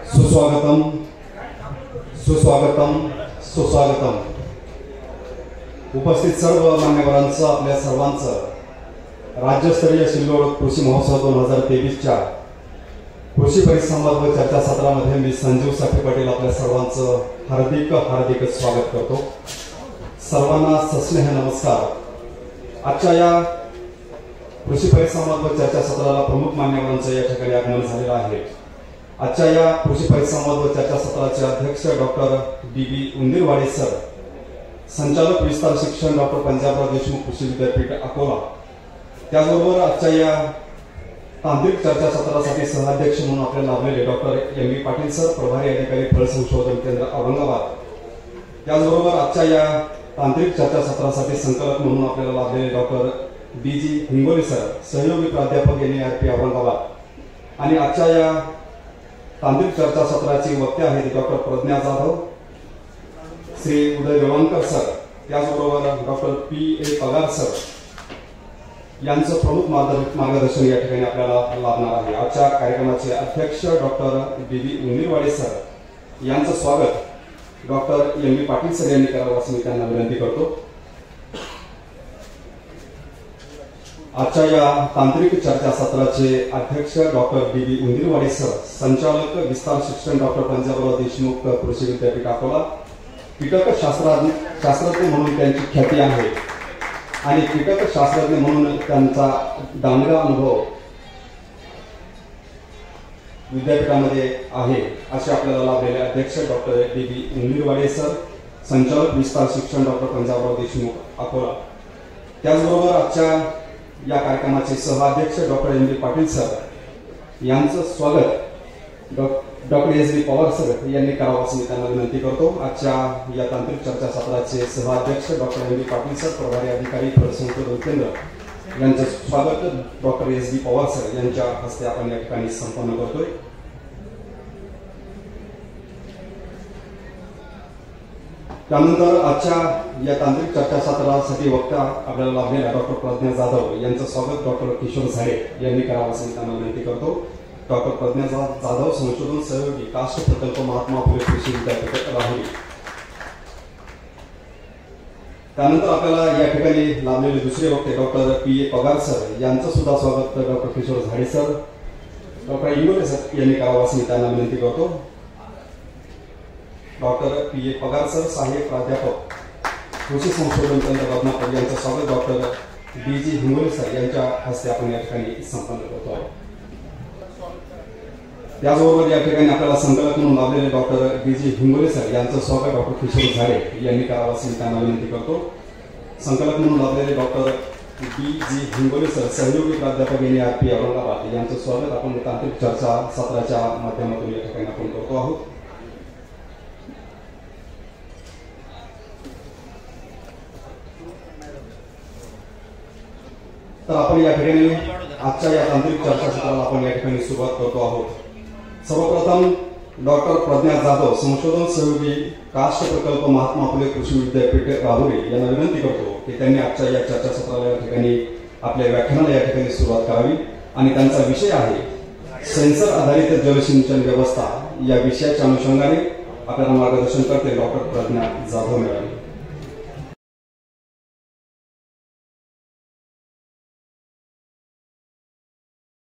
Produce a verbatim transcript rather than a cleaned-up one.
सुस्वागतम सुस्वागतम सुस्वागतम। उपस्थित सर्व मान्यवरांचं आपल्या सर्वांचं राज्यस्तरीय सिल्लोड कृषी महोत्सव दोन हजार तेवीसच्या कृषी परिसंवाद व चर्चासत्रामध्ये मी संजीव साठे पाटील आपल्या सर्वांचं हार्दिक हार्दिक स्वागत करतो। सर्वांना सस्नेह नमस्कार। आजच्या या कृषी परिसंवाद व चर्चासत्राला प्रमुख मान्यवरांचं या ठिकाणी आगमन झालेलं आहे। आजच्या या कृषी परिसंवाद व चर्चासत्राचे अध्यक्ष doctor D B Undirwade sir, संचालक विस्तार शिक्षण डॉक्टर पंजाबराव देशमुख कृषी विद्यापीठ अकोला, त्याचबरोबर आजच्या या तांत्रिक चर्चासत्रासाठी सहअध्यक्ष म्हणून आपल्याला लाभलेले doctor M B Patil sir, प्रभारी अधिकारी फळ संशोधन केंद्र औरंगाबाद, त्याचबरोबर आजच्या या तांत्रिक चर्चासत्रासाठी संकलक म्हणून आपल्याला लाभलेले doctor B G Hingoli sir, सहयोगी प्राध्यापक N E R P Aurangabad, आणि आजच्या या तांत्रिक चर्चासत्राची वक्ते आहेत डॉक्टर प्रज्ञा जाधव, श्री उदय रेवणकर सर, त्याचबरोबर doctor P A Pagar sir यांचं प्रमुख मार्गदर्शन या ठिकाणी आपल्याला लाभणार आहे। आजच्या कार्यक्रमाचे अध्यक्ष doctor D B Undirwade sir यांचं स्वागत doctor M B Patil sir यांनी करावं असं मी त्यांना विनंती करतो। आजच्या या तांत्रिक चर्चासत्राचे अध्यक्ष doctor D B Undirwade sir, संचालक विस्तार शिक्षण डॉक्टर पंजाबराव देशमुख कृषी विद्यापीठ अकोला, कीटक शास्त्रज्ञ शास्त्रज्ञ म्हणून त्यांची ख्याती आहे आणि कीटक शास्त्रज्ञ म्हणून त्यांचा दांडगा अनुभव विद्यापीठामध्ये आहे असे आपल्याला लाभलेले अध्यक्ष doctor D B Undirwade sir, संचालक विस्तार शिक्षण डॉक्टर पंजाबराव देशमुख अकोला, त्याचबरोबर आजच्या या कार्यक्रमाचे सहअध्यक्ष doctor M B Patil sir यांचं स्वागत doctor S B Pawar sir यांनी करावं असं मी त्यांना विनंती करतो। आजच्या या तांत्रिक चर्चासत्राचे सहअध्यक्ष doctor M B Patil sir, प्रभारी अधिकारी फळ संशोधन केंद्र यांचं स्वागत doctor S B Pawar sir यांच्या हस्ते आपण या ठिकाणी संपन्न करतोय। त्यानंतर आजच्या या तांत्रिक चर्चासत्रासाठी वक्ता आपल्याला लाभलेल्या डॉक्टर प्रज्ञा जाधव यांचं स्वागत डॉक्टर किशोर झाडे यांनी करावं असं मी त्यांना विनंती करतो। डॉक्टर प्रज्ञा जाधव, संशोधन सहयोगी, कास्ट प्रकल्प, महात्मा फुले कृषी विद्यापीठ राहुरी। त्यानंतर आपल्याला या ठिकाणी लाभलेले दुसरे वक्ते doctor P A Pagar sir यांचं सुद्धा स्वागत डॉक्टर किशोर झाडे सर, डॉक्टर इंगोले सर यांनी करावं असं मी त्यांना विनंती करतो। Doctor P A Pagar sir, सहाय्यक प्राध्यापक कृषी संशोधन केंद्र बदनापूर यांचं स्वागत doctor B G Hingoli sir यांच्या हस्ते आपण या ठिकाणी संपन्न करतो आहे। त्याचबरोबर या ठिकाणी आपल्याला संकलक म्हणून लाभलेले doctor B G Hingoli sir यांचं स्वागत डॉक्टर किशोर झाडे यांनी करावं असं मी त्यांना विनंती करतो। संकलक म्हणून लाभलेले doctor B G Hingoli sir, सहयोगी प्राध्यापक N E R P Aurangabad यांचं स्वागत आपण तांत्रिक चर्चा सत्राच्या माध्यमातून या ठिकाणी आपण करतो आहोत। तर आपण या ठिकाणी आजच्या या तांत्रिक चर्चासत्राला आपण या ठिकाणी सुरुवात करतो आहोत। सर्वप्रथम डॉक्टर प्रज्ञा जाधव, संशोधन सहयोगी, कास्ट प्रकल्प, महात्मा फुले कृषी विद्यापीठ राहुरी यांना विनंती करतो की त्यांनी आजच्या या चर्चासत्राला या ठिकाणी आपल्या व्याख्यानाला या ठिकाणी सुरुवात करावी आणि त्यांचा विषय आहे सेन्सर आधारित जलसिंचन व्यवस्था। या विषयाच्या अनुषंगाने आपल्याला मार्गदर्शन करते डॉक्टर प्रज्ञा जाधव मॅडम।